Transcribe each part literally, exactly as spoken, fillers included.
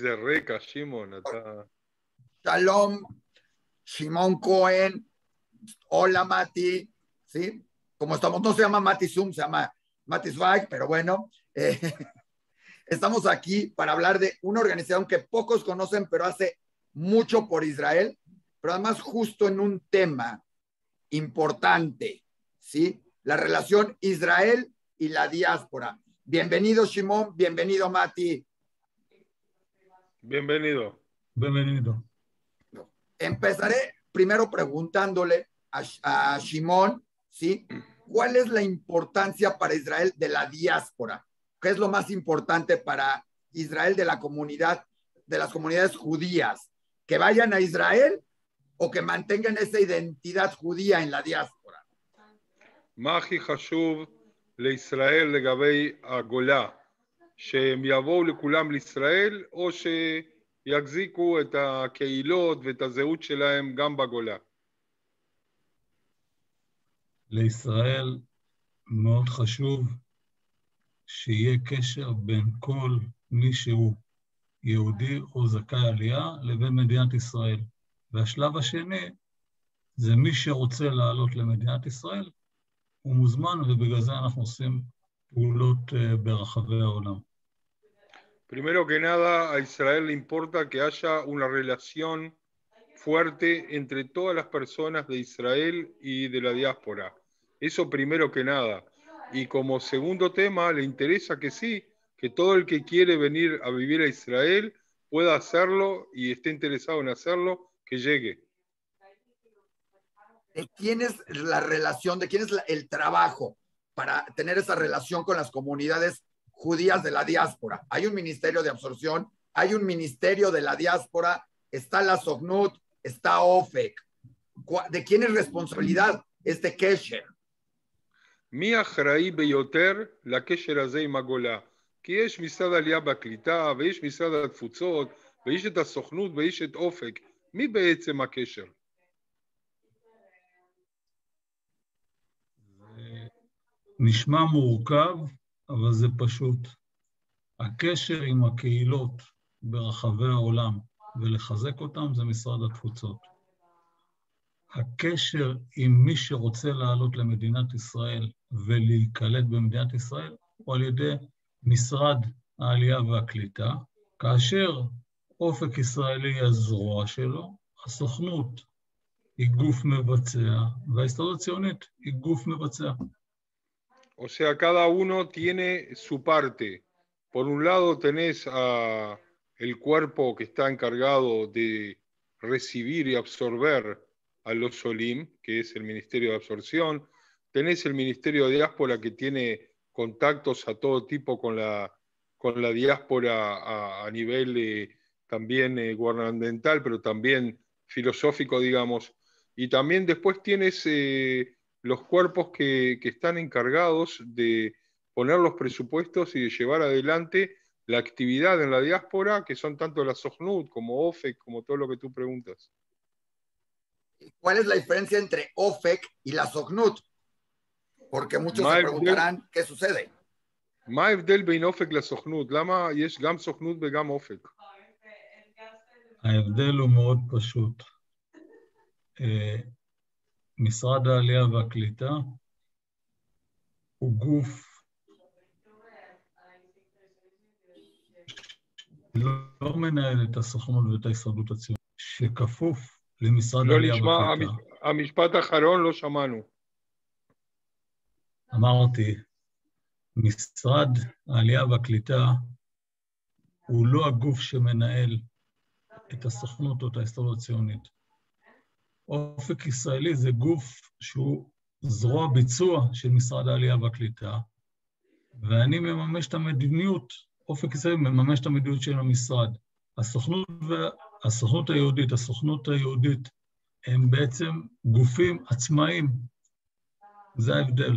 איזה רקע, שמעון, אתה... Shalom, Shimon Cohen, hola Mati, ¿sí? Como estamos, no se llama Mati Zoom, se llama Mati Zweig, pero bueno, eh, estamos aquí para hablar de una organización que pocos conocen, pero hace mucho por Israel, pero además justo en un tema importante, ¿sí? La relación Israel y la diáspora. Bienvenido, Shimon, bienvenido, Mati. Bienvenido. Bienvenido. Empezaré primero preguntándole a, a Shimon, ¿sí? ¿Cuál es la importancia para Israel de la diáspora? ¿Qué es lo más importante para Israel de la comunidad, de las comunidades judías? ¿Que vayan a Israel o que mantengan esa identidad judía en la diáspora? מה הכי חשוב לישראל לגבי הגולה? שהם יבואו לכולם לישראל, או שיחזיקו את הקהילות ואת הזהות שלהם גם בגולה? לישראל מאוד חשוב שיהיה קשר בין כל מי שהוא יהודי או זכאי עלייה לבין מדינת ישראל. והשלב השני זה מי שרוצה לעלות למדינת ישראל, הוא מוזמן, ובגלל זה אנחנו עושים פעולות ברחבי העולם. Primero que nada, a Israel le importa que haya una relación fuerte entre todas las personas de Israel y de la diáspora. Eso primero que nada. Y como segundo tema, le interesa que sí, que todo el que quiere venir a vivir a Israel pueda hacerlo y esté interesado en hacerlo, que llegue. ¿De quién es la relación, de quién es la, el trabajo para tener esa relación con las comunidades judías de la diáspora? Hay un ministerio de absorción, hay un ministerio de la diáspora, está la Sochnut, está OFEC. ¿De quién es responsabilidad este Kesher? מי אחראי ביותר לקשר הזה עם הגולה? כי יש משרד העלייה והקליטה, ויש משרד התפוצות, ויש את הסוכנות, ויש את אופק. מי בעצם הקשר? נשמע מורכב, אבל זה פשוט. הקשר עם הקהילות ברחבי העולם ולחזק אותם זה משרד התפוצות. הקשר עם מי שרוצה לעלות למדינת ישראל ולהיקלט במדינת ישראל הוא על ידי משרד העלייה והקליטה, כאשר אופק ישראלי הזרוע שלו, הסוכנות היא גוף מבצע וההסתדרות הציונית היא גוף מבצע. O sea, cada uno tiene su parte. Por un lado tenés a el cuerpo que está encargado de recibir y absorber a los Olim, que es el Ministerio de Absorción. Tenés el Ministerio de Diáspora que tiene contactos a todo tipo con la, con la diáspora a, a nivel eh, también eh, gubernamental, pero también filosófico, digamos. Y también después tienes eh, los cuerpos que, que están encargados de poner los presupuestos y de llevar adelante la actividad en la diáspora, que son tanto la Sochnut como OFEC, como todo lo que tú preguntas. ¿Cuál es la diferencia entre OFEC y la Sochnut? Porque muchos se preguntarán qué sucede. מה ההבדל בין אופק לסוכנות? למה יש גם סוכנות וגם אופק? ההבדל הוא מאוד פשוט. משרד העלייה והקליטה הוא גוף לא מנהל את הסוכנות ואת ההסתדרות הציונית, שכפוף למשרד העלייה והקליטה. המשפט האחרון לא שמענו. אמרתי, משרד העלייה והקליטה הוא לא הגוף שמנהל את הסוכנות או את ההסתדרות הציונית. אופק ישראלי זה גוף שהוא זרוע ביצוע של משרד העלייה והקליטה, ואני מממש את המדיניות, אופק ישראלי מממש את המדיניות של המשרד. הסוכנות, והסוכנות היהודית, הסוכנות היהודית, הם בעצם גופים עצמאיים. זה ההבדל.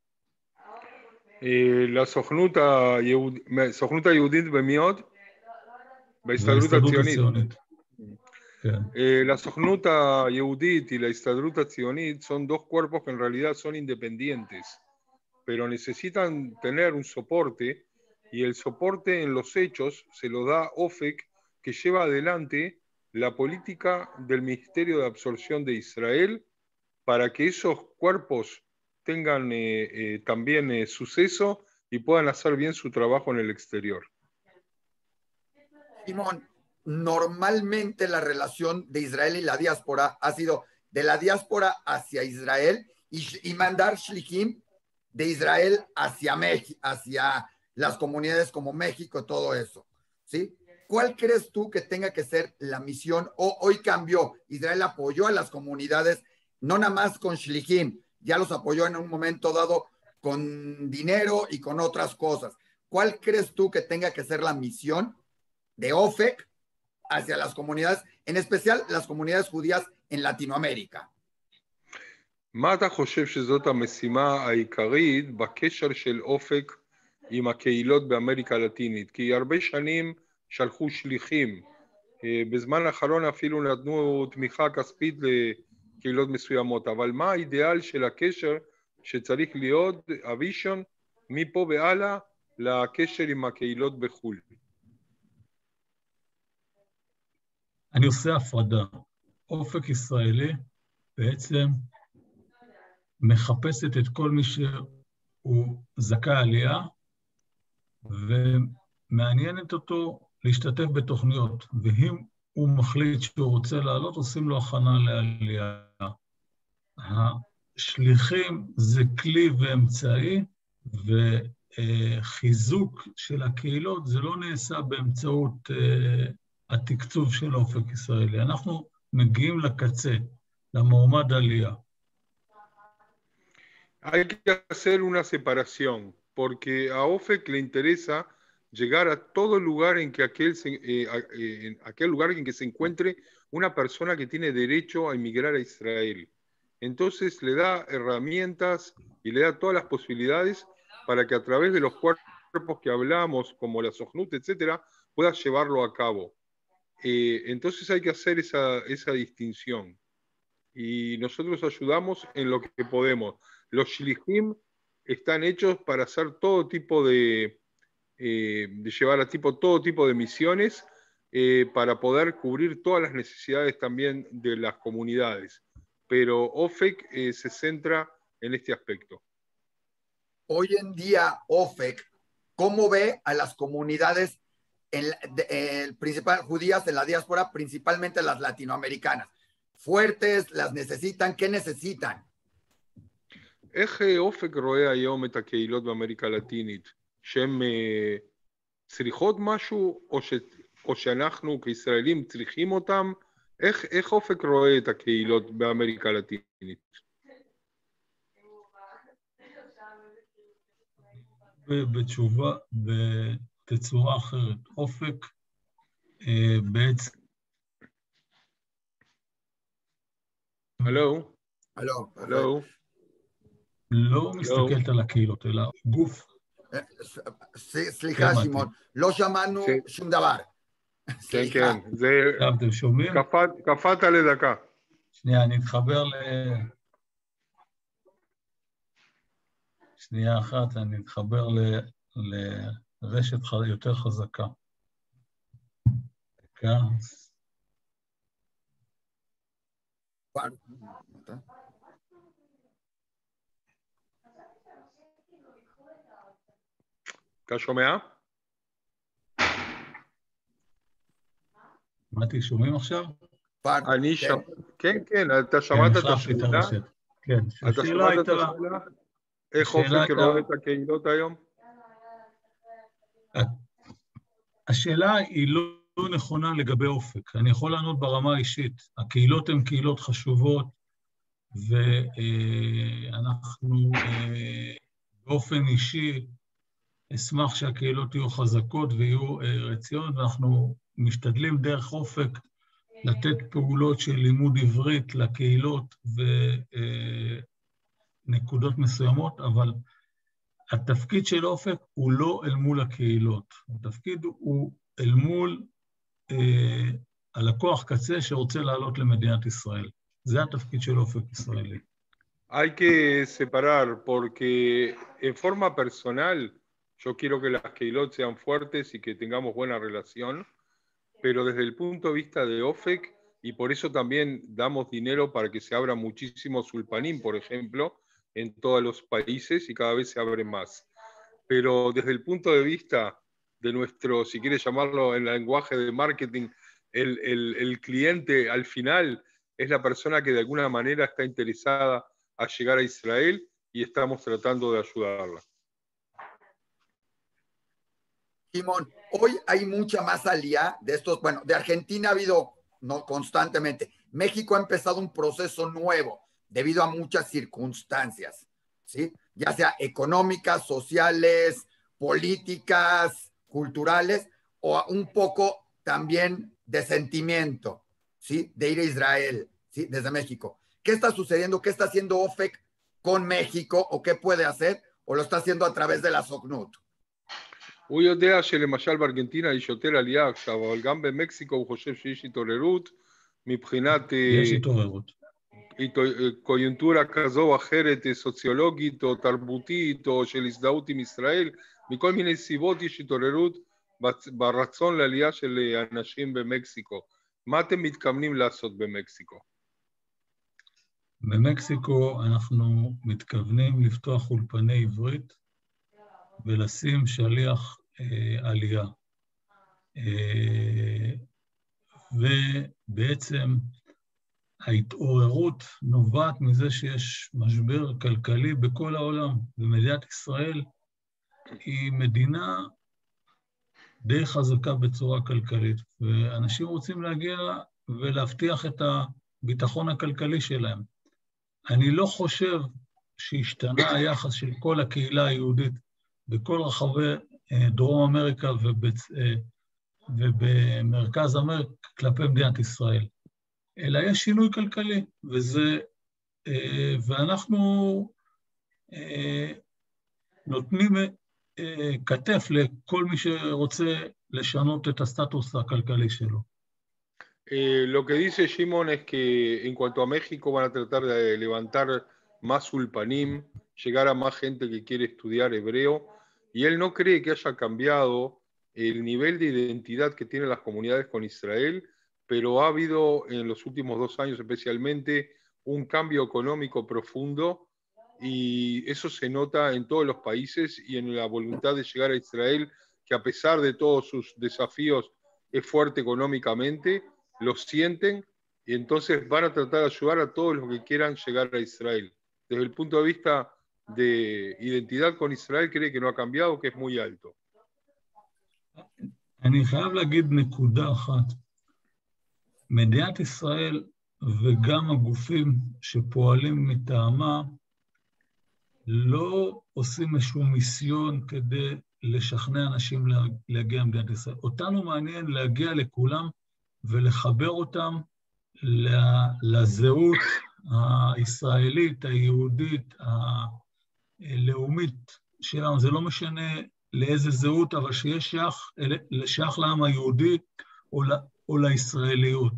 לסוכנות היהודית, סוכנות היהודית במי עוד? בהסתדרות הציונית. Eh, la Sochnut Yehudit y la Histadrut Tzionit son dos cuerpos que en realidad son independientes, pero necesitan tener un soporte, y el soporte en los hechos se lo da OFEC que lleva adelante la política del Ministerio de Absorción de Israel para que esos cuerpos tengan eh, eh, también eh, suceso y puedan hacer bien su trabajo en el exterior. Simón, normalmente la relación de Israel y la diáspora ha sido de la diáspora hacia Israel y, y mandar shlichim de Israel hacia México, hacia las comunidades como México, todo eso, ¿sí? ¿Cuál crees tú que tenga que ser la misión? O hoy cambió, Israel apoyó a las comunidades, no nada más con shlichim, ya los apoyó en un momento dado con dinero y con otras cosas. ¿Cuál crees tú que tenga que ser la misión de OFEC hacia las comunidades, en especial las comunidades judías en Latinoamérica? מה אתה חושב שזאת המשימה העיקרית בקשר של אופק עם הקהילות באמריקה הלטינית? כי הרבה שנים שלחו שליחים, בזמן האחרון אפילו נתנו תמיכה כספית לקהילות מסוימות, אבל מה האידיאל של הקשר שצריך להיות הוויז'ן מפה והלאה לקשר עם הקהילות בחו"ל? אני עושה הפרדה. אופק ישראלי בעצם מחפשת את כל מי שהוא זכאי עלייה, ומעניינת אותו להשתתף בתוכניות, ואם הוא מחליט שהוא רוצה לעלות, עושים לו הכנה לעלייה. השליחים זה כלי ואמצעי, וחיזוק של הקהילות זה לא נעשה באמצעות התקצוב של אופק ישראלי. אנחנו מגיעים לקצה, למועמד עלייה. Hay que hacer una separación, porque a OFEC le interesa llegar a todo lugar en que aquel, eh, eh, en aquel lugar en que se encuentre una persona que tiene derecho a emigrar a Israel. Entonces le da herramientas y le da todas las posibilidades para que a través de los cuerpos que hablamos, como la Sojnut, etcétera, pueda llevarlo a cabo. Eh, entonces hay que hacer esa, esa distinción. Y nosotros ayudamos en lo que podemos. Los shlichim están hechos para hacer todo tipo de, eh, de llevar a tipo, todo tipo de misiones eh, para poder cubrir todas las necesidades también de las comunidades. Pero OFEC eh, se centra en este aspecto. Hoy en día, OFEC, ¿cómo ve a las comunidades en, de, eh, principal, judías en la diáspora, principalmente las latinoamericanas? ¿Fuertes? ¿Las necesitan? ¿Qué necesitan? איך אופק רואה היום את הקהילות באמריקה הלטינית? שהן צריכות משהו, או, ש, או שאנחנו כישראלים צריכים אותם? איך, איך אופק רואה את הקהילות באמריקה הלטינית? בתשובה, בתצורה אחרת. אופק בעצם... הלו? הלו? הלו? לא מסתכלת על הקהילות, אלא גוף. סליחה, שמעון, לא שמענו שום דבר. כן, כן, זה... אתם שומעים? קפאת לדקה. שנייה, אני אתחבר ל... שנייה אחת, אני אתחבר לרשת יותר חזקה. דקה. אתה שומע? שמעתי, שומעים עכשיו? אני שמע... כן, כן, אתה שמעת את השאלה? כן, אתה שמעת את השאלה? איך אופק רואה את הקהילות היום? השאלה היא לא נכונה לגבי אופק. אני יכול לענות ברמה האישית. הקהילות הן קהילות חשובות, ואנחנו באופן אישי אשמח שהקהילות יהיו חזקות ויהיו רציות, ואנחנו משתדלים דרך אופק לתת פעולות של לימוד עברית לקהילות ונקודות מסוימות, אבל התפקיד של אופק הוא לא אל מול הקהילות. התפקיד הוא אל מול אה, הלקוח קצה שרוצה לעלות למדינת ישראל. זה התפקיד של אופק ישראלי. Hay que separar porque en forma personal yo quiero que las keilot sean fuertes y que tengamos buena relación, pero desde el punto de vista de OFEC, y por eso también damos dinero para que se abran muchísimos Ulpanim, por ejemplo, en todos los países y cada vez se abren más. Pero desde el punto de vista de nuestro, si quieres llamarlo en el lenguaje de marketing, el, el, el cliente al final es la persona que de alguna manera está interesada a llegar a Israel y estamos tratando de ayudarla. Simón, hoy hay mucha más alía de estos, bueno, de Argentina ha habido no constantemente. México ha empezado un proceso nuevo debido a muchas circunstancias, ¿sí? Ya sea económicas, sociales, políticas, culturales, o un poco también de sentimiento, ¿sí? De ir a Israel, ¿sí? Desde México. ¿Qué está sucediendo? ¿Qué está haciendo OFEC con México? ¿O qué puede hacer? ¿O lo está haciendo a través de la SOCNUT? הוא יודע שלמשל בארגנטינה יש יותר עלייה עכשיו, אבל גם במקסיקו הוא חושב שיש התעוררות מבחינת יש התעוררות. קויונטורה כזו או אחרת, סוציולוגית או תרבותית או של הזדהות עם ישראל, מכל מיני סיבות יש התעוררות ברצון לעלייה של אנשים במקסיקו. מה אתם מתכוונים לעשות במקסיקו? במקסיקו אנחנו מתכוונים לפתוח אולפני עברית ולשים שליח אה, עלייה. אה, ובעצם ההתעוררות נובעת מזה שיש משבר כלכלי בכל העולם, ומדינת ישראל היא מדינה די חזקה בצורה כלכלית, ואנשים רוצים להגיע ולהבטיח את הביטחון הכלכלי שלהם. אני לא חושב שהשתנה היחס של כל הקהילה היהודית בכל רחבי דרום אמריקה ובצ... ובמרכז אמריקה כלפי מדינת ישראל. אלא יש שינוי כלכלי, וזה, ואנחנו נותנים כתף לכל מי שרוצה לשנות את הסטטוס הכלכלי שלו. Eh, lo que dice Shimon es que en cuanto a México van a tratar de levantar más ulpanim, llegar a más gente que quiere estudiar hebreo, y él no cree que haya cambiado el nivel de identidad que tienen las comunidades con Israel, pero ha habido en los últimos dos años especialmente un cambio económico profundo y eso se nota en todos los países y en la voluntad de llegar a Israel, que a pesar de todos sus desafíos es fuerte económicamente, lo sienten y entonces van a tratar de ayudar a todos los que quieran llegar a Israel. Desde el punto de vista de identidad con Israel cree que no ha cambiado, que es muy alto. אני חייב להגיד נקודה אחת. מדינת ישראל וגם הגופים שפועלים מטעמה לא עושים איזשהו מיסיון כדי לשכנע אנשים להגיע למדינת ישראל. אותנו מעניין להגיע לכולם ולחבר אותם לזהות הישראלית, היהודית, הלאומית שלנו. זה לא משנה לאיזה זהות, אבל שיש שייך, שייך לעם היהודי או, או לישראליות.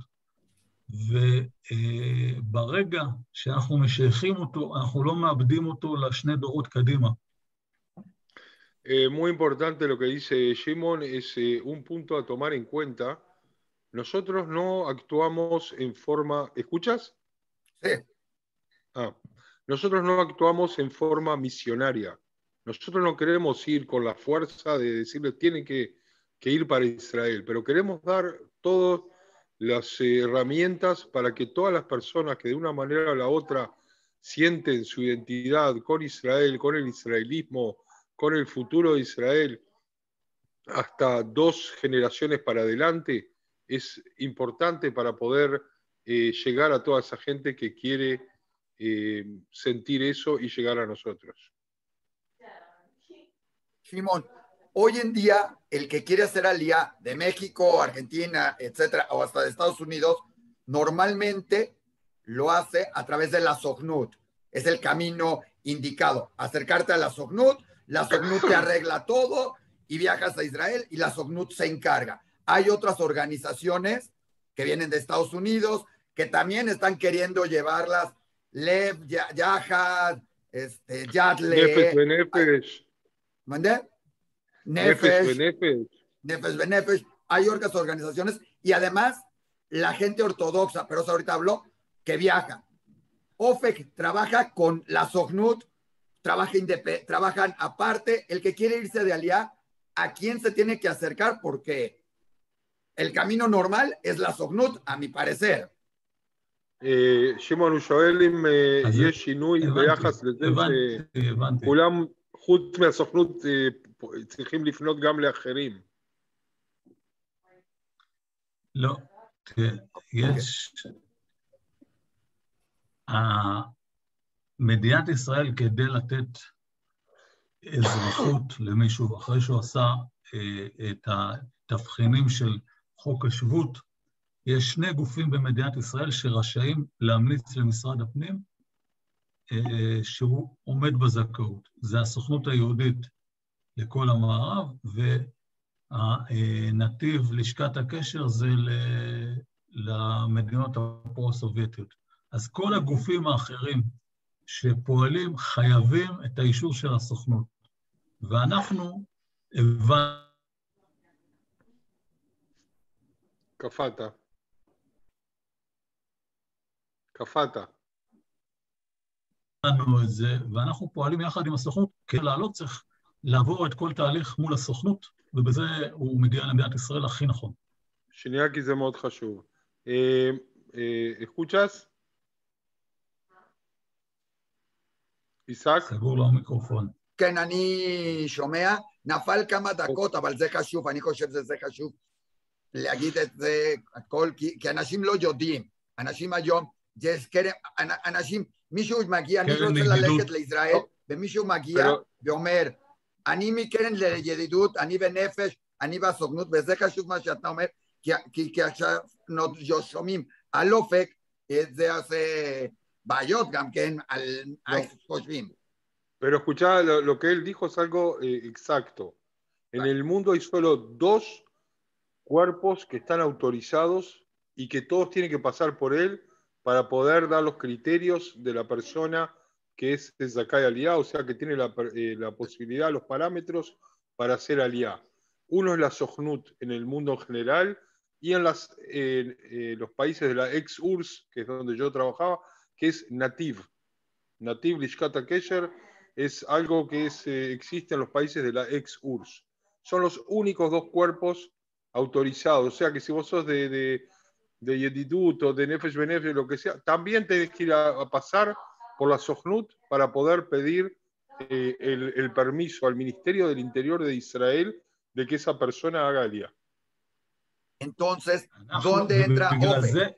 וברגע שאנחנו משייכים אותו, אנחנו לא מאבדים אותו לשני דורות קדימה. Eh, muy importante lo que dice Shimon, es eh, un punto a tomar en cuenta. Nosotros no actuamos en forma... ¿Escuchas? Sí. Ah, nosotros no actuamos en forma misionaria. Nosotros no queremos ir con la fuerza de decirles tienen que, que ir para Israel, pero queremos dar todas las eh, herramientas para que todas las personas que de una manera o la otra sienten su identidad con Israel, con el israelismo, con el futuro de Israel, hasta dos generaciones para adelante, es importante para poder eh, llegar a toda esa gente que quiere eh, sentir eso y llegar a nosotros. Simón, hoy en día el que quiere hacer alía de México, Argentina, etcétera, o hasta de Estados Unidos, normalmente lo hace a través de la SOCNUT. Es el camino indicado. Acercarte a la SOCNUT, la SOCNUT te arregla todo y viajas a Israel y la SOCNUT se encarga. Hay otras organizaciones que vienen de Estados Unidos que también están queriendo llevarlas. Lev, Yahad, este, Yadle. Nefesh Benefesh. ¿Mandé? Nefesh Benefesh. Nefesh Benefesh. Hay otras organizaciones y además la gente ortodoxa, pero eso ahorita habló, que viaja. OFEC trabaja con la Sochnut, trabaja trabajan aparte. El que quiere irse de Aliá, ¿a quién se tiene que acercar? Porque el camino normal es la Sochnut, a mi parecer. שמעון, הוא שואל אם יש שינוי ביחס לזה שכולם, חוץ מהסוכנות, צריכים לפנות גם לאחרים. לא, יש... מדינת ישראל כדי לתת אזרחות למישהו, אחרי שהוא עשה את התבחינים של חוק השבות, יש שני גופים במדינת ישראל שרשאים להמליץ למשרד הפנים שהוא עומד בזכאות. זה הסוכנות היהודית לכל המערב, והנתיב לשכת הקשר זה למדינות הפרו-סובייטיות. אז כל הגופים האחרים שפועלים חייבים את האישור של הסוכנות. ואנחנו הבנו... קפאת. קפאת. הבנו את זה, ואנחנו פועלים יחד עם הסוכנות, כדי לעלות צריך לעבור את כל תהליך מול הסוכנות, ובזה הוא מגיע למדינת ישראל הכי נכון. שנייה, כי זה מאוד חשוב. ¿Escuchas? עיסק? סגור לו המיקרופון. כן, אני שומע, נפל כמה דקות, אבל זה חשוב, אני חושב שזה חשוב להגיד את זה הכל, כי, כי אנשים לא יודעים, אנשים היום, אנשים, מישהו מגיע, אני רוצה ללכת לישראל, ומישהו מגיע ואומר, אני מקרן לידידות, אני בנפש, אני בסוכנות, וזה חשוב מה שאתה אומר, כי, כי, כי עכשיו שומעים על אופק, זה עושה בעיות גם כן על חושבים. Pero escuchá, lo, lo que él dijo es algo eh, exacto. En el mundo hay solo dos cuerpos que están autorizados y que todos tienen que pasar por él para poder dar los criterios de la persona que es Zakai Aliá, o sea que tiene la, eh, la posibilidad, los parámetros para ser Aliá. Uno es la Sochnut en el mundo en general y en las, eh, eh, los países de la ex-U R S S, que es donde yo trabajaba, que es Nativ. Nativ Lishkat HaKesher es algo que es, eh, existe en los países de la ex-U R S S. Son los únicos dos cuerpos autorizados, o sea que si vos sos de, de, de Yedidut o de Nefesh Benefesh, lo que sea, también tenés que ir a, a pasar por la Sochnut para poder pedir eh, el, el permiso al Ministerio del Interior de Israel de que esa persona haga Aliyah. Entonces, ¿dónde entra OFEC?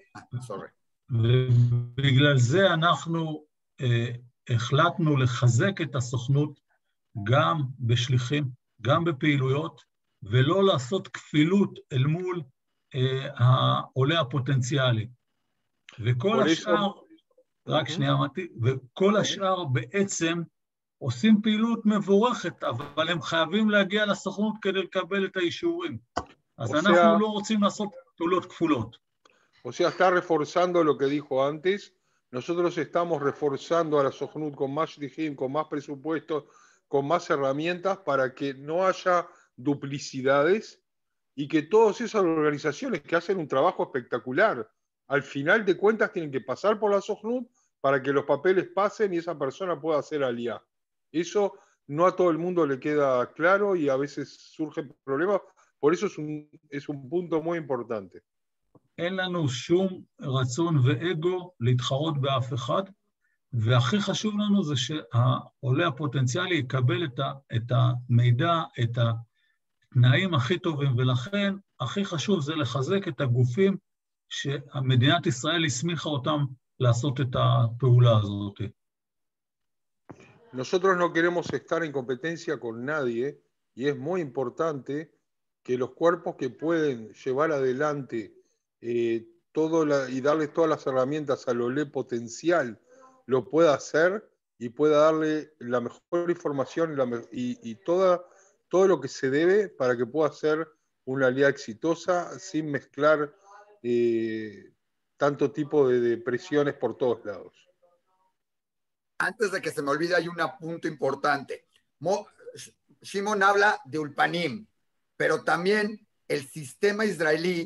ובגלל זה אנחנו החלטנו לחזק את הסוכנות גם בשליחים, גם בפעילויות, ולא לעשות כפילות אל מול העולה הפוטנציאלי. וכל השאר, רק שנייה אמרתי, וכל השאר בעצם עושים פעילות מבורכת, אבל הם חייבים להגיע לסוכנות כדי לקבל את האישורים. אז אנחנו לא רוצים לעשות פעולות כפולות. O sea, está reforzando lo que dijo antes. Nosotros estamos reforzando a la Sochnut con más shlichim, con más presupuestos, con más herramientas para que no haya duplicidades y que todas esas organizaciones que hacen un trabajo espectacular, al final de cuentas tienen que pasar por la Sochnut para que los papeles pasen y esa persona pueda hacer Aliyah. Eso no a todo el mundo le queda claro y a veces surgen problemas, por eso es un, es un punto muy importante. אין לנו שום רצון ואגו להתחרות באף אחד, והכי חשוב לנו זה שהעולה הפוטנציאלי יקבל את, ה, את המידע, את התנאים הכי טובים, ולכן הכי חשוב זה לחזק את הגופים שמדינת ישראל הסמיכה אותם לעשות את הפעולה הזאת. Nosotros no queremos estar en competencia con nadie y es muy importante que los cuerpos que pueden llevar adelante Eh, todo la, y darles todas las herramientas al olé potencial, lo pueda hacer y pueda darle la mejor información y, la, y, y toda, todo lo que se debe para que pueda ser una Aliyah exitosa sin mezclar eh, tanto tipo de, de presiones por todos lados. Antes de que se me olvide, hay un punto importante. Mo, Shimon habla de Ulpanim, pero también el sistema israelí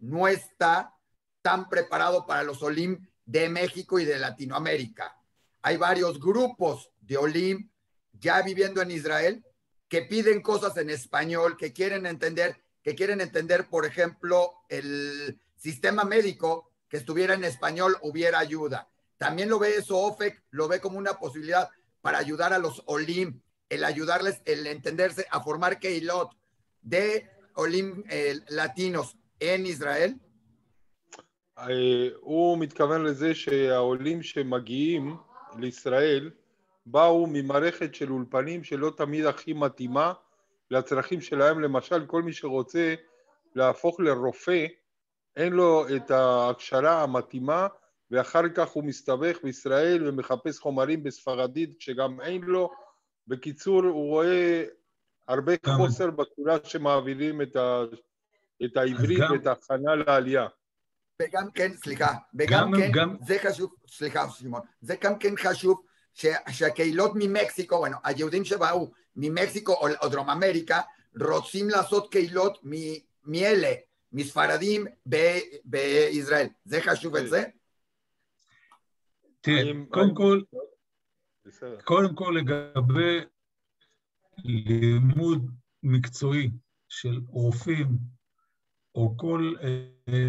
no está tan preparado para los Olim de México y de Latinoamérica. Hay varios grupos de Olim ya viviendo en Israel que piden cosas en español, que quieren entender, que quieren entender, por ejemplo, el sistema médico, que estuviera en español, hubiera ayuda. También lo ve eso OFEC, lo ve como una posibilidad para ayudar a los Olim, el ayudarles, el entenderse, a formar Keilot de Olim eh, latinos en Israel. הוא מתכוון לזה שהעולים שמגיעים לישראל באו ממערכת של אולפנים שלא תמיד הכי מתאימה לצרכים שלהם. למשל, כל מי שרוצה להפוך לרופא, אין לו את ההכשרה המתאימה, ואחר כך הוא מסתבך בישראל ומחפש חומרים בספרדית שגם אין לו. בקיצור, הוא רואה הרבה חוסר בצורה שמעבירים את, ה... את העברית גם... ואת ההכנה לעלייה. וגם כן, סליחה, וגם גם, כן, גם... זה חשוב, סליחה, שמעון, זה גם כן חשוב ש... שהקהילות ממקסיקו, bueno, היהודים שבאו ממקסיקו או, או דרום אמריקה, רוצים לעשות קהילות מ... מאלה, מספרדים ב... בישראל. זה חשוב את זה? תראה, קודם כל, קודם כל לגבי לימוד מקצועי של רופאים, או כל אה,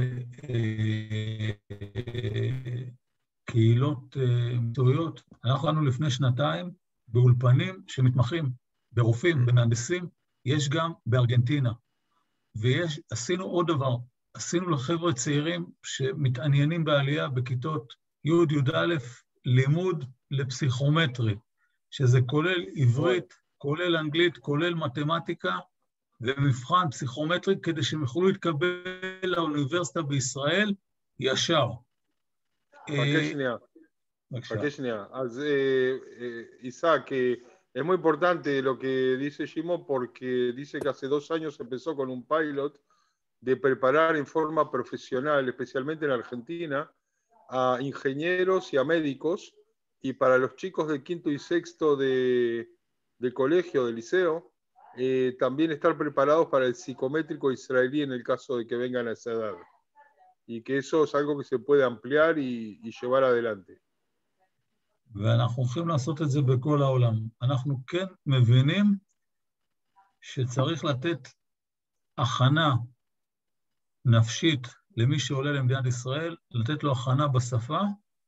אה, אה, קהילות אה, מקצועיות, אנחנו היינו לפני שנתיים באולפנים שמתמחים ברופאים, במהנדסים, יש גם בארגנטינה. ועשינו עוד דבר, עשינו לחבר'ה צעירים שמתעניינים בעלייה בכיתות י' י' א', לימוד לפסיכומטרי, שזה כולל עברית, כולל אנגלית, כולל מתמטיקה, ומבחן פסיכומטרי כדי שהם יוכלו להתקבל לאוניברסיטה בישראל ישר. חכה שנייה, חכה שנייה. אז Isaac, es muy importante lo que dice Shimon porque dice que hace dos años empezó con un pilot de preparar en forma profesional, especialmente en Argentina, a ingenieros y a médicos, y para los chicos de quinto y sexto de, de colegio, de liceo, eh, también estar preparados para el psicométrico israelí en el caso de que vengan a esa edad. Y que eso es algo que se puede ampliar y, y llevar adelante. ואנחנו הולכים לעשות את זה בכל העולם. אנחנו כן מבינים שצריך לתת הכנה נפשית למי שעולה למדינת ישראל, לתת לו הכנה בשפה,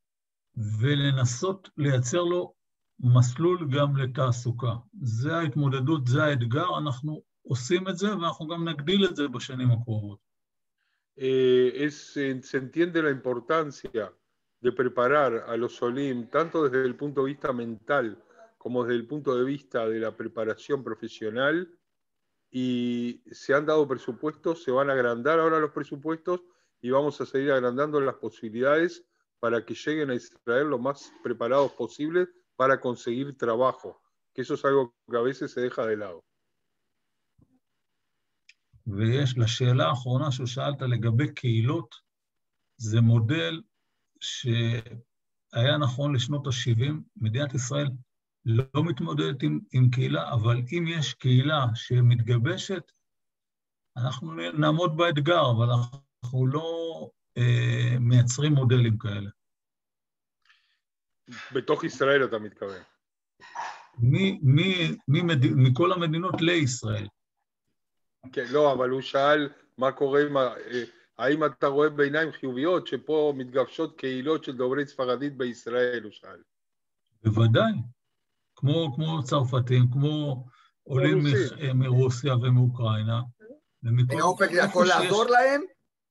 ולנסות לייצר לו מסלול גם לתעסוקה. זה ההתמודדות, זה האתגר, אנחנו עושים את זה, ואנחנו גם נגדיל את זה בשנים הקרובות. Eh, es, se entiende la importancia de preparar a los Olim, tanto desde el punto de vista mental como desde el punto de vista de la preparación profesional, y se han dado presupuestos, se van a agrandar ahora los presupuestos y vamos a seguir agrandando las posibilidades para que lleguen a Israel lo más preparados posible para conseguir trabajo, que eso es algo que a veces se deja de lado. ויש לשאלה האחרונה ששאלת לגבי קהילות, זה מודל שהיה נכון לשנות ה-שבעים, מדינת ישראל לא מתמודדת עם, עם קהילה, אבל אם יש קהילה שמתגבשת, אנחנו נעמוד באתגר, אבל אנחנו לא אה, מייצרים מודלים כאלה. בתוך ישראל אתה מתכוון. מי, מי, מי מד... מכל המדינות לישראל. כן, לא, אבל הוא שאל מה קורה עם ה... האם אתה רואה בעיניים חיוביות שפה מתגבשות קהילות של דוברי ספרדית בישראל, הוא שאל. בוודאי. כמו, כמו צרפתים, כמו עולים מ- מרוסיה ומאוקראינה. ואופק יכול לעזור להם?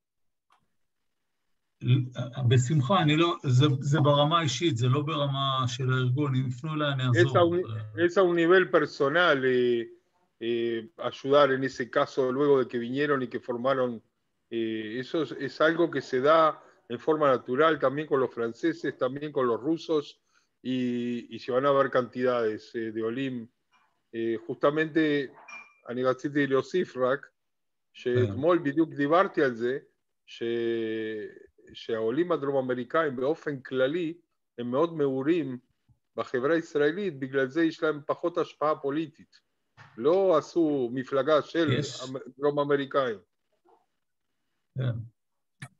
בשמחה, אני לא, זה, זה ברמה אישית, זה לא ברמה של הארגון, אם יפנו אליי אני אעזור. Es a un nivel personal eh, eh, ayudar en ese caso luego de que vinieron y que formaron, eh, eso es, es algo que se da en forma natural también con los franceses, también con los rusos, y, y se van a ver cantidades eh, de Olim. Eh, justamente, אני רציתי להוסיף רק, שאתמול בדיוק דיברתי על זה, ש... שהעולים הדרום-אמריקאים באופן כללי הם מאוד מעורים בחברה הישראלית, בגלל זה יש להם פחות השפעה פוליטית. לא עשו מפלגה של יש... דרום-אמריקאים. כן.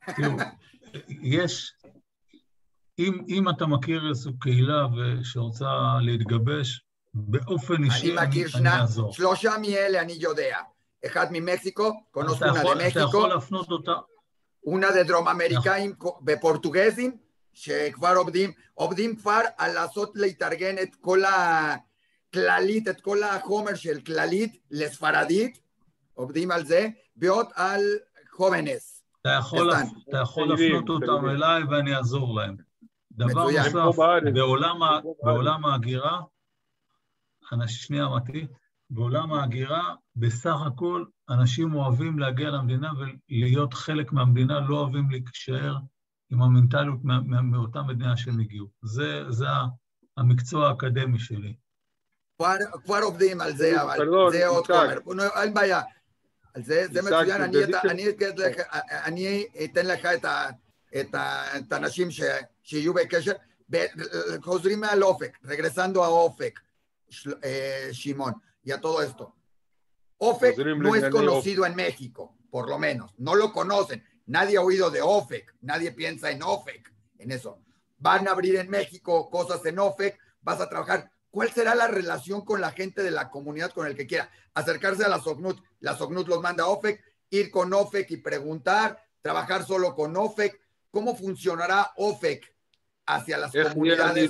תראו, יש, אם, אם אתה מכיר איזו קהילה שרוצה להתגבש, באופן אישי אני, אני אעזור. שלושה מאלה אני יודע. אחד ממקסיקו, conozco una de México. אתה יכול להפנות אותה. una de דרום אמריקאים בפורטוגזים, שכבר עובדים, עובדים כבר על לעשות להתארגן את כל הכללית, את כל החומר של כללית לספרדית, עובדים על זה, ועוד על חומנס. אתה יכול, אתה יכול להפנות אותם אליי ואני אעזור להם. דבר נוסף, בעולם, בעולם ההגירה, אנשים, שנייה מתי, בעולם ההגירה, בסך הכל, אנשים אוהבים להגיע למדינה ולהיות חלק מהמדינה, לא אוהבים להישאר עם המנטליות מאותה מדינה שהם הגיעו. זה, זה המקצוע האקדמי שלי. כבר, כבר עובדים על זה, אבל זה עוד חומר. אין בעיה. על זה, זה מצוין. אני, אני, אני אתן לך את, ה, את, ה, את האנשים ש, שיהיו בקשר. חוזרים al אופק, regresando a אופק, eh, Shimon, y a todo esto. OFEC no es conocido en México, por lo menos. No lo conocen. Nadie ha oído de OFEC. Nadie piensa en OFEC, en eso. Van a abrir en México cosas en OFEC, vas a trabajar. ¿Cuál será la relación con la gente de la comunidad con el que quiera? Acercarse a la SOCNUT. La SOCNUT los manda a OFEC, ir con OFEC y preguntar, trabajar solo con OFEC. ¿Cómo funcionará OFEC hacia las comunidades?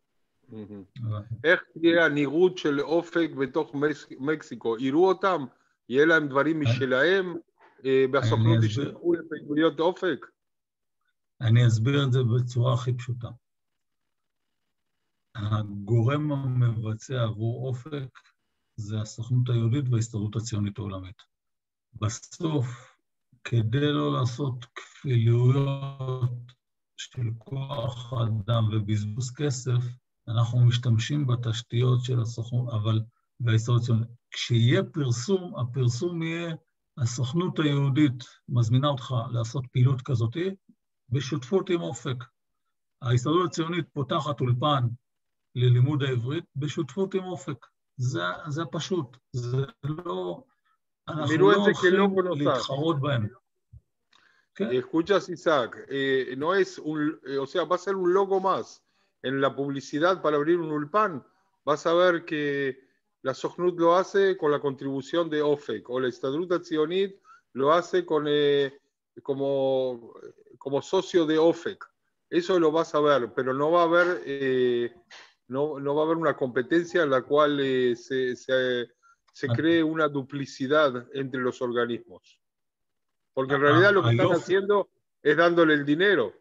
איך תהיה הנירות של אופק בתוך מקסיקו? יראו אותם? יהיה להם דברים משלהם? בסוכנות ישלחו לפעילויות אופק? אני אסביר את זה בצורה הכי פשוטה. הגורם המבצע עבור אופק זה הסוכנות היהודית וההסתדרות הציונית העולמית. בסוף, כדי לא לעשות כפילויות של כוח אדם ובזבוז כסף, אנחנו משתמשים בתשתיות של הסוכנות, אבל בהסתדרות הציונית. כשיהיה פרסום, הפרסום יהיה, הסוכנות היהודית מזמינה אותך לעשות פעילות כזאת, בשותפות עם אופק. ההסתדרות הציונית פותחת אולפן ללימוד העברית, בשותפות עם אופק. זה, זה פשוט. זה לא, אנחנו לא הולכים להתחרות בהם. Escuchas, Isaac, eh, no es un, eh, o sea, va a ser un logo más. En la publicidad para abrir un Ulpan, vas a ver que la SOCNUT lo hace con la contribución de OFEC, o la Estadruta Tzionit lo hace con, eh, como, como socio de OFEC. Eso lo vas a ver, pero no va a haber, eh, no, no va a haber una competencia en la cual eh, se, se, se cree una duplicidad entre los organismos. Porque en realidad lo que están haciendo es dándole el dinero.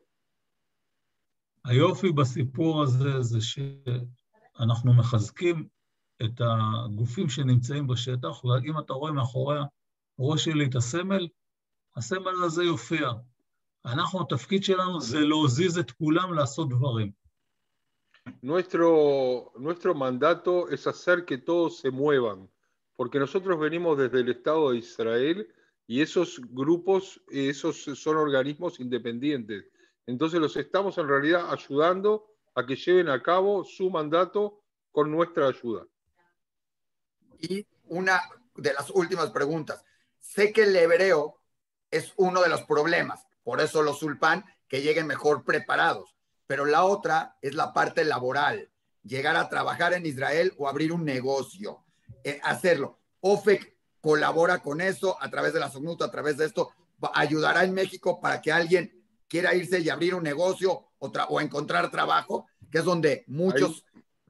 היופי בסיפור הזה זה שאנחנו מחזקים את הגופים שנמצאים בשטח, ואם אתה רואה מאחורי הראש שלי את הסמל, הסמל הזה יופיע. אנחנו, התפקיד שלנו זה להוזיז את כולם לעשות דברים. Nuestro, nuestro mandato es hacer que todos se muevan, porque nosotros venimos desde el Estado de Israel y esos grupos, esos son organismos independientes. Entonces los estamos en realidad ayudando a que lleven a cabo su mandato con nuestra ayuda. Y una de las últimas preguntas. Sé que el hebreo es uno de los problemas, por eso los Ulpan que lleguen mejor preparados. Pero la otra es la parte laboral, llegar a trabajar en Israel o abrir un negocio, eh, hacerlo. OFEC colabora con eso a través de la SOCNUT, a través de esto, ayudará en México para que alguien quiera irse y abrir un negocio o, o encontrar trabajo, que es donde muchos...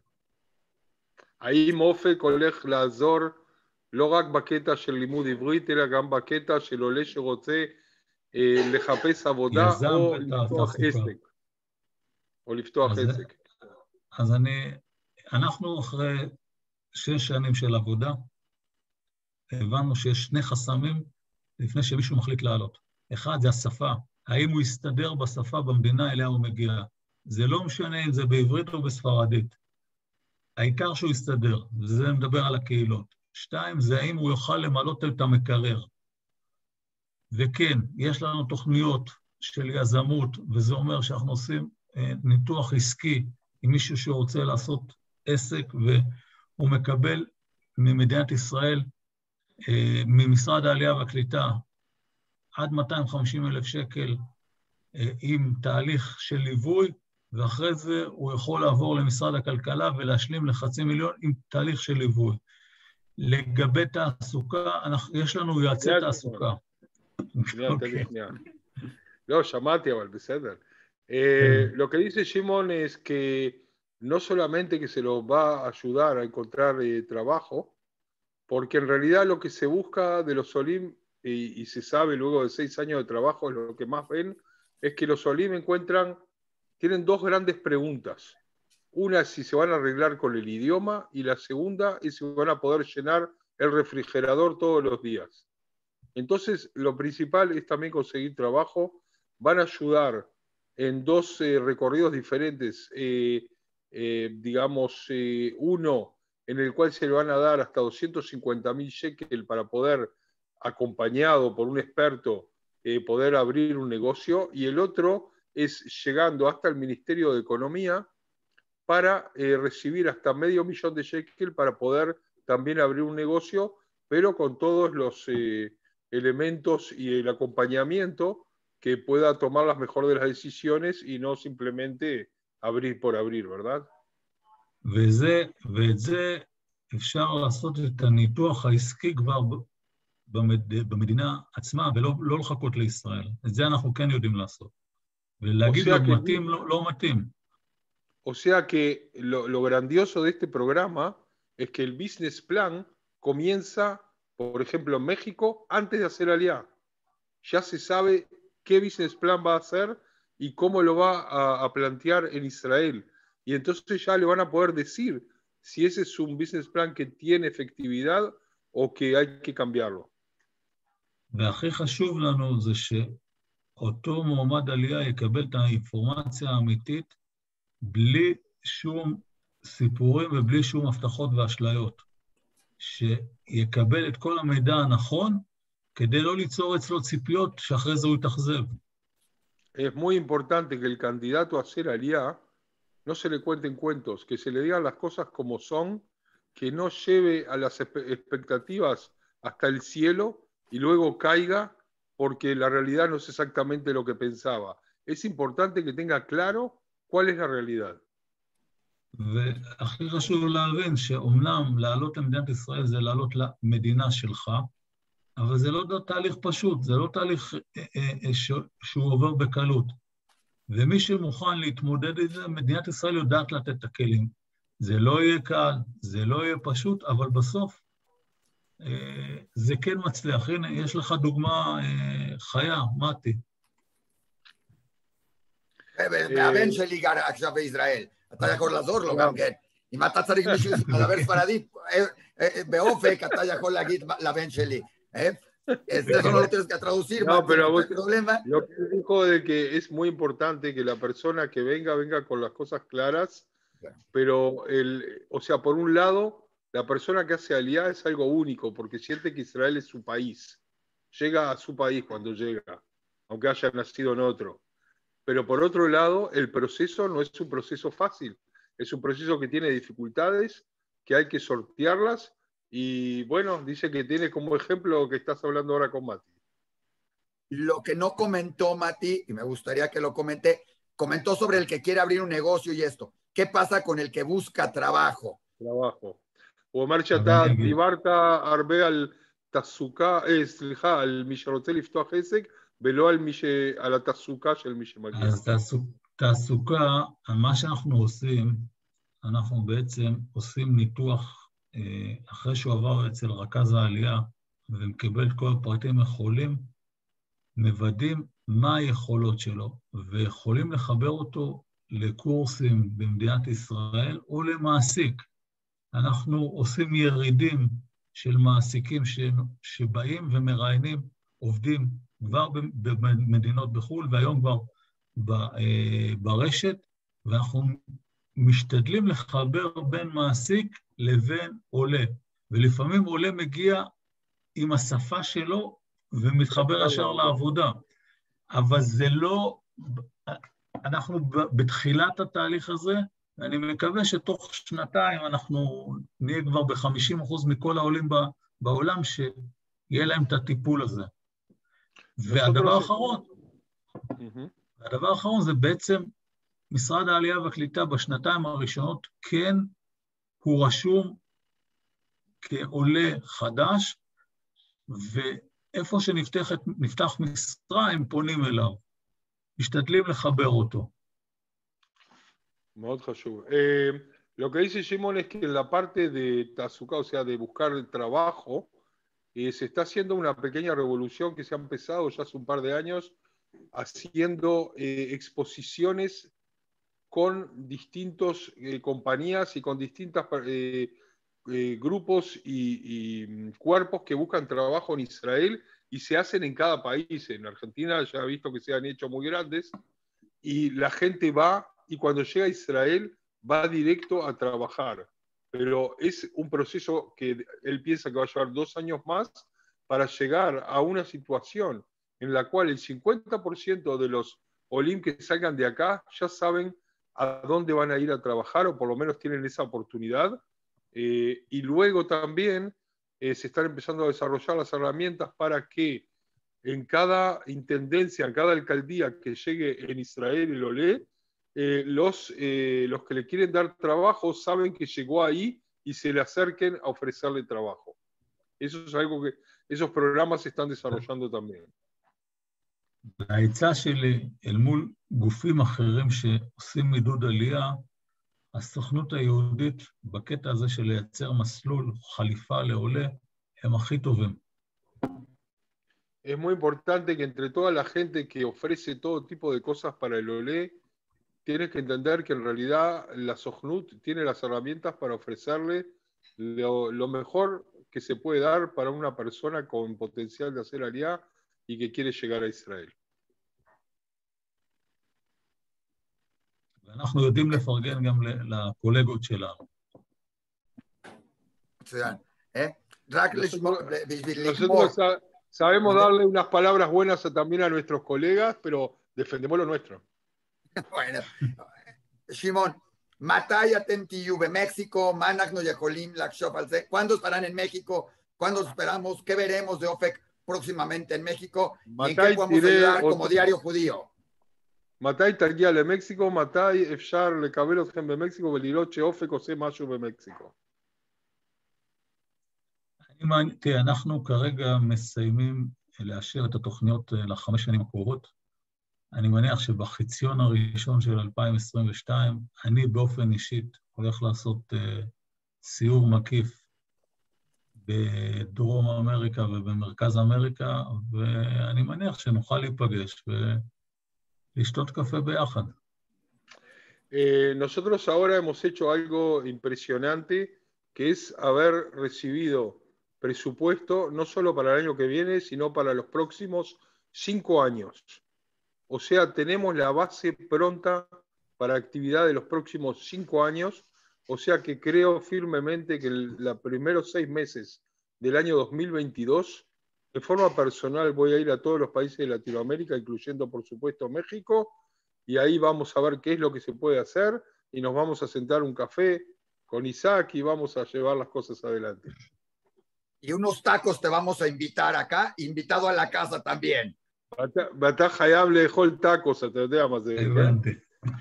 האם אופק הולך לעזור לא רק בקטע של לימוד עברית, אלא גם בקטע של עולה שרוצה אה, לחפש עבודה או לפתוח עסק. או לפתוח עסק. אז אני, אנחנו אחרי שש שנים של עבודה, הבנו שיש שני חסמים לפני שמישהו מחליט לעלות. אחד זה השפה. האם הוא יסתדר בשפה במדינה אליה הוא מגיע. זה לא משנה אם זה בעברית או בספרדית. העיקר שהוא יסתדר, וזה מדבר על הקהילות. שתיים, זה האם הוא יוכל למלות את המקרר. וכן, יש לנו תוכניות של יזמות, וזה אומר שאנחנו עושים אה, ניתוח עסקי עם מישהו שרוצה לעשות עסק, והוא מקבל ממדינת ישראל, אה, ממשרד העלייה והקליטה, עד מאתיים וחמישים אלף שקל עם תהליך של ליווי, ואחרי זה הוא יכול לעבור למשרד הכלכלה ולהשלים לחצי מיליון עם תהליך של ליווי. לגבי תעסוקה, יש לנו יועצי תעסוקה. No, שמעתי, אבל בסדר. Lo que dice Shimon es que no solamente que se los va a ayudar a encontrar eh, trabajo, porque en realidad lo que se busca de los Olim, y, y se sabe luego de seis años de trabajo, lo que más ven, es que los Olim encuentran, tienen dos grandes preguntas. Una es si se van a arreglar con el idioma, y la segunda es si van a poder llenar el refrigerador todos los días. Entonces, lo principal es también conseguir trabajo. Van a ayudar en dos eh, recorridos diferentes, eh, eh, digamos, eh, uno en el cual se le van a dar hasta doscientos cincuenta mil shekel para poder, acompañado por un experto, eh, poder abrir un negocio, y el otro es llegando hasta el Ministerio de Economía para eh, recibir hasta medio millón de shekel para poder también abrir un negocio, pero con todos los eh, elementos y el acompañamiento que pueda tomar las mejores de las decisiones y no simplemente abrir por abrir, ¿verdad? וזה, ואת זה אפשר לעשות את הניתוח העסקי כבר במד, במדינה עצמה, ולא לא לחכות לישראל. את זה אנחנו כן יודעים לעשות. ולהגיד לו מתאים, לא, לא מתאים. O sea que lo, lo grandioso de este programa es que el business plan comienza, por ejemplo, en México, antes de hacer Aliá. Ya se sabe qué business plan va a hacer y cómo lo va a, a plantear en Israel. Y entonces ya le van a poder decir si ese es un business plan que tiene efectividad o que hay que cambiarlo. והכי חשוב לנו זה שאותו מועמד עלייה יקבל את האינפורמציה האמיתית בלי שום סיפורים ובלי שום הבטחות ואשליות. שיקבל את כל המידע הנכון כדי לא ליצור אצלו ציפיות שאחרי זה הוא יתאכזב. Es muy importante que el candidato a hacer Aliá no se le cuenten cuentos, que se le digan las cosas como son, que no lleve a las expectativas hasta el cielo y luego caiga porque la realidad no es exactamente lo que pensaba. Es importante que tenga claro cuál es la realidad. והכי חשוב להבין שאומנם לעלות למדינת ישראל זה לעלות למדינה שלך, אבל זה לא תהליך פשוט, זה לא תהליך שהוא עובר בקלות. ומי שמוכן להתמודד עם זה, מדינת ישראל יודעת לתת את הכלים. זה לא יהיה קל, זה לא יהיה פשוט, אבל בסוף זה כן מצליח. הנה, יש לך דוגמה חיה, מתי. מהבן שלי גר עכשיו בישראל, אתה יכול לעזור לו גם כן. אם אתה צריך מישהו לדבר ספרדית, באופק אתה יכול להגיד לבן שלי. Eso no lo tienes que traducir. No, pero vos, lo que dijo de que es muy importante que la persona que venga, venga con las cosas claras, pero, el, o sea, por un lado, la persona que hace Aliá es algo único, porque siente que Israel es su país. Llega a su país cuando llega, aunque haya nacido en otro. Pero por otro lado, el proceso no es un proceso fácil. Es un proceso que tiene dificultades, que hay que sortearlas. Y bueno, dice que tiene como ejemplo que estás hablando ahora con Mati. Lo que no comentó Mati, y me gustaría que lo comente, comentó sobre el que quiere abrir un negocio y esto. ¿Qué pasa con el que busca trabajo? Trabajo. Omar Chatat, Dibarta, Arbe al Tazuka, es al Misharotel Iftoach Hesek, ולא על, מי ש... על התעסוקה של מי שמגיע. אז תעסוקה, מה שאנחנו עושים, אנחנו בעצם עושים ניתוח, אחרי שהוא עבר אצל רכז העלייה, ומקבל את כל הפרטים יכולים, מוודאים מה היכולות שלו, ויכולים לחבר אותו לקורסים במדינת ישראל, או למעסיק. אנחנו עושים ירידים של מעסיקים ש... שבאים ומראיינים עובדים, כבר במדינות בחול, והיום כבר ברשת, ואנחנו משתדלים לחבר בין מעסיק לבין עולה. ולפעמים עולה מגיע עם השפה שלו, ומתחבר ישר לעבודה. אבל זה לא, אנחנו בתחילת התהליך הזה, ואני מקווה שתוך שנתיים אנחנו נהיה כבר ב-חמישים אחוז מכל העולים בעולם, שיהיה להם את הטיפול הזה. והדבר האחרון, והדבר האחרון זה בעצם משרד העלייה והקליטה בשנתיים הראשונות, כן, הוא רשום כעולה חדש, ואיפה שנפתח משרה, הם פונים אליו. משתדלים לחבר אותו. Muy חשוב. Eh, lo que dice Shimon es que en la parte de Tazuka, o sea, de buscar trabajo, eh, se está haciendo una pequeña revolución que se ha empezado ya hace un par de años, haciendo eh, exposiciones con distintas eh, compañías y con distintos eh, eh, grupos y, y cuerpos que buscan trabajo en Israel y se hacen en cada país. En Argentina ya he visto que se han hecho muy grandes y la gente va y cuando llega a Israel va directo a trabajar. Pero es un proceso que él piensa que va a llevar dos años más para llegar a una situación en la cual el cincuenta por ciento de los olim que salgan de acá ya saben a dónde van a ir a trabajar o por lo menos tienen esa oportunidad. Eh, y luego también eh, se están empezando a desarrollar las herramientas para que en cada intendencia, en cada alcaldía que llegue en Israel el olé, eh, los, eh, los que le quieren dar trabajo saben que llegó ahí y se le acerquen a ofrecerle trabajo. Eso es algo que esos programas se están desarrollando también. העצה שלי אל מול גופים אחרים שעושים עידוד עלייה, הסוכנות היהודית בקטע הזה של לייצר מסלול חליפה לעולה, הם הכי טובים. Es muy importante que entre toda la gente que ofrece todo tipo de cosas para el olé, tienes que entender que en realidad la Sojnut tiene las herramientas para ofrecerle lo, lo mejor que se puede dar para una persona con potencial de hacer aliyá y que quiere llegar a Israel. ואנחנו יודעים לפרגן גם לקולגות שלנו. Nosotros sabemos darle unas palabras buenas también a nuestros colegas, pero defendemos lo nuestro. Bueno, Shimon, מתי אתם תהיו במקסיקו? מה אנחנו יכולים לחשוב על זה? ¿Cuándo estarán en México? ¿Cuándo esperamos? ¿Qué veremos de OFEC próximamente en México? ¿Y en qué podemos ayudar como diario judío? מתי תגיע למקסיקו? מתי אפשר לקבל אתכם במקסיקו ולראות שאופק עושה משהו במקסיקו? תראה, אנחנו כרגע מסיימים לאשר את התוכניות לחמש שנים הקרובות. אני מניח שבחציון הראשון של אלפיים עשרים ושתיים, אני באופן אישית הולך לעשות סיור מקיף בדרום אמריקה ובמרכז אמריקה, ואני מניח שנוכל להיפגש ולשתות קפה ביחד. Eh, nosotros ahora hemos hecho algo impresionante, que es haber recibido presupuesto no solo para el año que viene, sino para los próximos cinco años. O sea, tenemos la base pronta para actividad de los próximos cinco años, o sea que creo firmemente que los primeros seis meses del año dos mil veintidós, de forma personal voy a ir a todos los países de Latinoamérica, incluyendo por supuesto México, y ahí vamos a ver qué es lo que se puede hacer, y nos vamos a sentar un café con Isaac y vamos a llevar las cosas adelante. Y unos tacos te vamos a invitar acá, invitado a la casa también. ואתה חייב לאכול טאקוס, אתה יודע מה זה. הבנתי.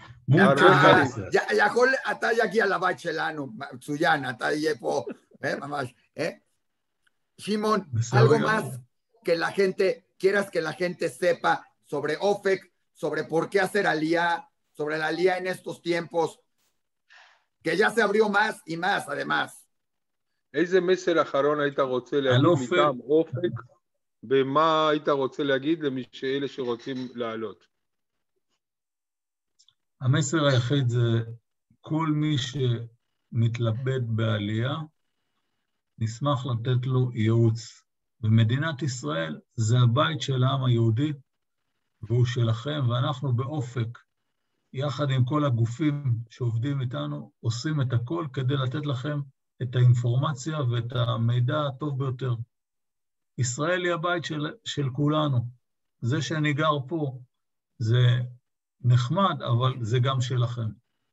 יכול, אתה יגיע לבית שלנו, מצוין, אתה יהיה פה, ממש. Shimon, algo más que la gente, quieras que la gente sepa sobre OFEC, sobre por qué hacer aliyá, sobre la aliyá en estos tiempos, que ya se abrió más y más, además. איזה מסר אחרון היית רוצה להגיד מטעם אופק, ומה היית רוצה להגיד לאלה שרוצים לעלות? המסר היחיד זה כל מי שמתלבט בעלייה, נשמח לתת לו ייעוץ. במדינת ישראל זה הבית של העם היהודי, והוא שלכם, ואנחנו באופק, יחד עם כל הגופים שעובדים איתנו, עושים את הכל כדי לתת לכם את האינפורמציה ואת המידע הטוב ביותר. ישראל היא הבית של, של כולנו. זה שאני גר פה, זה נחמד, אבל זה גם שלכם.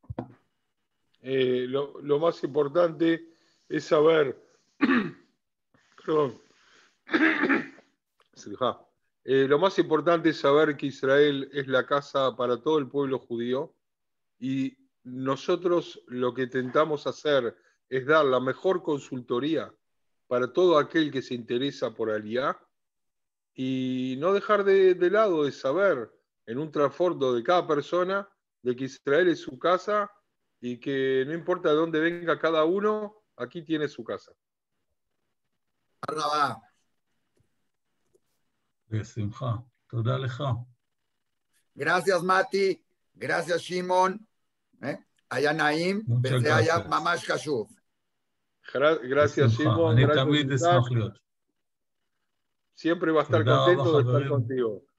Eh, lo, lo más importante es saber, perdón, Eh, lo más importante es saber que Israel es la casa para todo el pueblo judío y nosotros lo que intentamos hacer es dar la mejor consultoría para todo aquel que se interesa por Aliyá y no dejar de, de lado de saber en un trasfondo de cada persona de que Israel es su casa y que no importa de dónde venga cada uno, aquí tiene su casa. Arrabá. בשמחה. תודה לך. Gracias, Mati. Gracias, Shimon. ¿Eh? Allá Naim. Muchas Desde allá, gracias. Mamash Kashuv. Gra- Gracias, בשמחה. Simón. אני Gracias, תמיד Isaac. אשמח להיות. Siempre va a estar תודה רבה, contento de estar חברים. contigo.